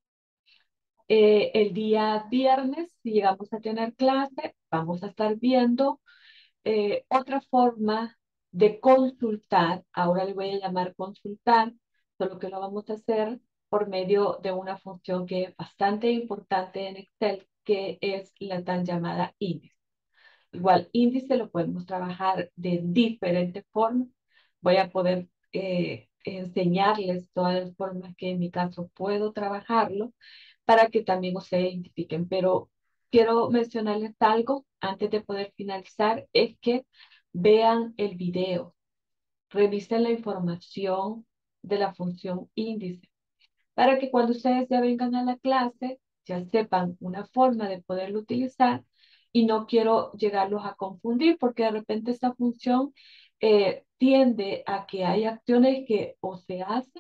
Eh, el día viernes, si llegamos a tener clase, vamos a estar viendo eh, otra forma de consultar. Ahora le voy a llamar consultar, solo que lo vamos a hacer por medio de una función que es bastante importante en Excel, que es la tan llamada índice. Igual, índice lo podemos trabajar de diferentes formas. Voy a poder eh, enseñarles todas las formas que en mi caso puedo trabajarlo para que también ustedes identifiquen. Pero quiero mencionarles algo antes de poder finalizar, es que vean el video, revisen la información de la función índice para que cuando ustedes ya vengan a la clase, ya sepan una forma de poderlo utilizar y no quiero llegarlos a confundir porque de repente esta función eh, tiende a que hay acciones que o se hacen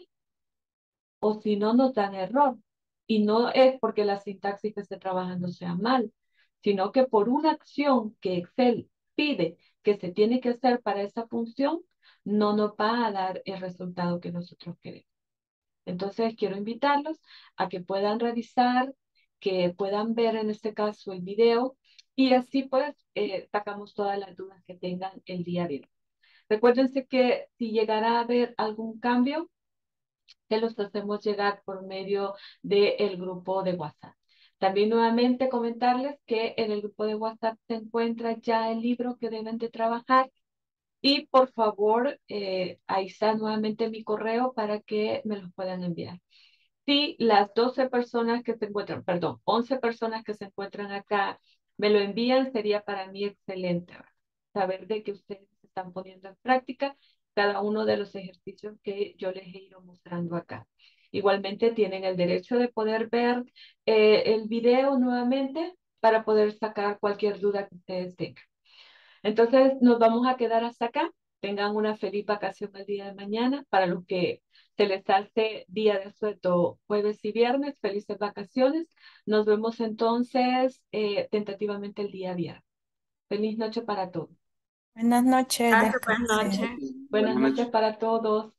o si no nos dan error. Y no es porque la sintaxis que esté trabajando sea mal, sino que por una acción que Excel pide que se tiene que hacer para esa función, no nos va a dar el resultado que nosotros queremos. Entonces, quiero invitarlos a que puedan revisar, que puedan ver en este caso el video y así pues eh, sacamos todas las dudas que tengan el día de hoy. Recuérdense que si llegara a haber algún cambio, se los hacemos llegar por medio del grupo de WhatsApp. También nuevamente comentarles que en el grupo de WhatsApp se encuentra ya el libro que deben de trabajar y por favor, eh, ahí está nuevamente mi correo para que me los puedan enviar. Si las doce personas que se encuentran, perdón, once personas que se encuentran acá me lo envían, sería para mí excelente, ¿verdad? Saber de que ustedes están poniendo en práctica cada uno de los ejercicios que yo les he ido mostrando acá. Igualmente tienen el derecho de poder ver eh, el video nuevamente para poder sacar cualquier duda que ustedes tengan. Entonces nos vamos a quedar hasta acá. tengan una feliz vacación el día de mañana. Para los que se les hace día de asueto jueves y viernes, felices vacaciones. Nos vemos entonces eh, tentativamente el día viernes. Feliz noche para todos.
Buenas noches,
Gracias, buenas
descansen.
noches.
Buenas
Buenas
noches
noches.
para todos.